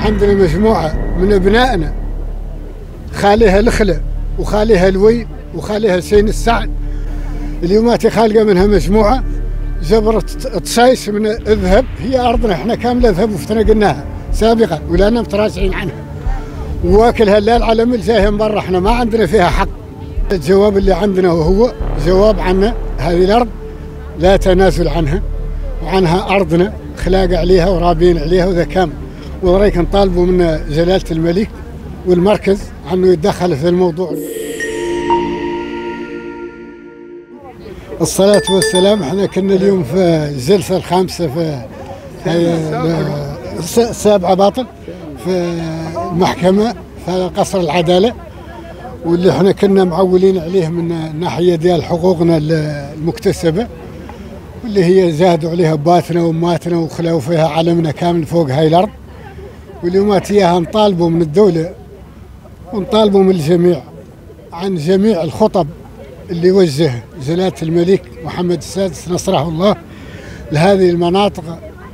عندنا مجموعة من أبنائنا خاليها الخلة وخاليها الوي وخاليها سين السعد. اليومات خالقة منها مجموعة جبرت تصايش من الذهب، هي أرضنا احنا كاملة ذهب وافتنقناها سابقا ولانا متراجعين عنها واكلها الليل على مل جايه من برا، احنا ما عندنا فيها حق. الجواب اللي عندنا وهو جواب عنا هذه الأرض لا تنازل عنها وعنها أرضنا خلاق عليها ورابين عليها وذا كامل، ورايك نطالبوا من جلالة الملك والمركز عنه يتدخل في الموضوع. الصلاة والسلام. احنا كنا اليوم في الجلسة الخامسة في السابعة باطل في المحكمة في قصر العدالة، واللي احنا كنا معولين عليه من الناحية ديال حقوقنا المكتسبة، واللي هي زادوا عليها باتنا واماتنا وخلوا فيها علمنا كامل فوق هاي الأرض، واليومات اياها نطالبوا من الدولة ونطالبوا من الجميع عن جميع الخطب اللي وجه جلالة الملك محمد السادس نصره الله لهذه المناطق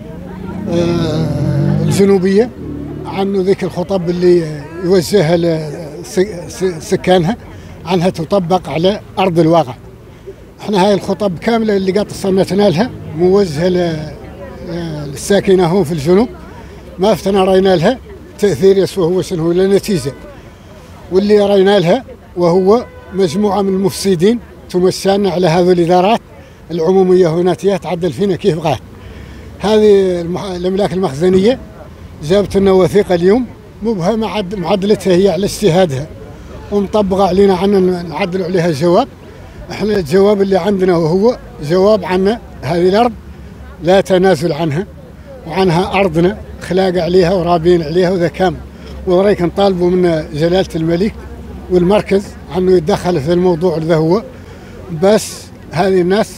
الجنوبية، عنه ذيك الخطب اللي يوجهها لسكانها عنها تطبق على أرض الواقع. احنا هاي الخطب كاملة اللي قد صنتنا لها موجهة للساكنة هون في الجنوب، ما فتنا رأينا لها تأثير يسوى هو شنو لا نتيجة، واللي رأينا لها وهو مجموعة من المفسدين تمشانا على هذه الإدارات العمومية هنا تعدل فينا كيف بغات. هذه الأملاك المخزنية جابت لنا وثيقة اليوم مبهمة معدلتها هي على اجتهادها ومطبقة علينا عنا نعدل عليها الجواب. احنا الجواب اللي عندنا وهو جواب عنا هذه الأرض لا تنازل عنها وعنها أرضنا خلاق عليها ورابين عليها وذا كامل، ورايك نطالبوا من جلالة الملك والمركز عنه يتدخل في الموضوع ذا هو. بس هذه الناس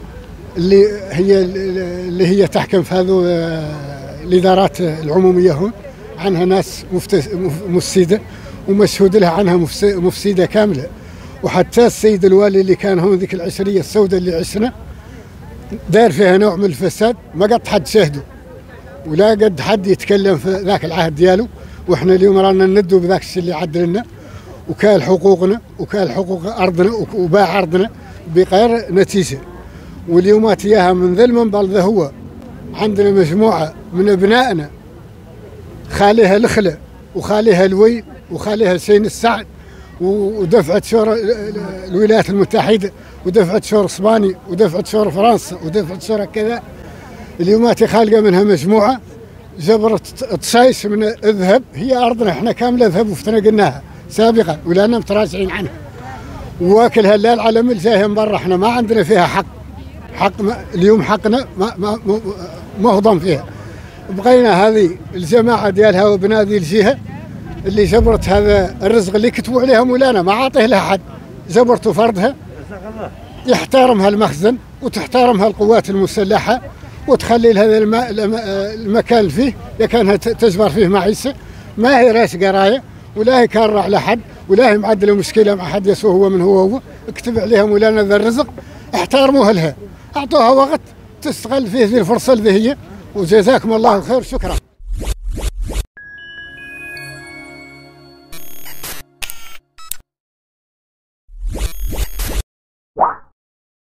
اللي هي تحكم في هذه الإدارات العمومية هون عنها ناس مفسدة ومشهود لها عنها مفسدة كاملة، وحتى السيد الوالي اللي كان هون ذيك العشرية السوداء اللي عشنا دار فيها نوع من الفساد، ما قد حد شاهده ولا قد حد يتكلم في ذاك العهد دياله، واحنا اليوم رانا ندوا بذاك الشيء اللي عدلنا وكال حقوقنا وكال حقوق أرضنا وباع أرضنا بغير نتيجة. واليومات إياها من ذا المنبر ذا هو عندنا مجموعة من أبنائنا خاليها الخلة وخاليها الوي وخاليها سين السعد ودفعت شور الولايات المتحدة ودفعت شور إسبانيا ودفعت شور فرنسا ودفعت شور كذا. اليومات خالقة منها مجموعة جبرت تصايش من الذهب، هي أرضنا احنا كاملة ذهب وافتنقناها سابقا ولانا متراجعين عنها واكلها الليل على مل جايه من برا، احنا ما عندنا فيها حق. اليوم حقنا ما هو ضم فيها. بغينا هذه الجماعة ديالها وبناء ذي الجهة اللي جبرت هذا الرزق اللي كتبوا عليها مولانا ما عاطيه لها حد، جبرتوا فرضها يحترمها المخزن وتحترمها القوات المسلحة وتخلي هذا المكان فيه كانها تجبر فيه معيشة، ما هي راس قراية ولا هي كارة على حد ولا هي معدلة مشكلة مع حد يسوى هو من هو اكتب عليها مولانا ذا الرزق احترموها لها، اعطوها وقت تستغل فيه ذي الفرصة اللي هي، وجزاكم الله خير. شكرا.